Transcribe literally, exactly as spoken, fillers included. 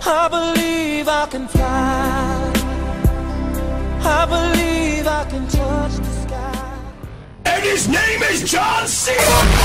I believe I can fly. I believe I can touch the sky. And his name is John Cena!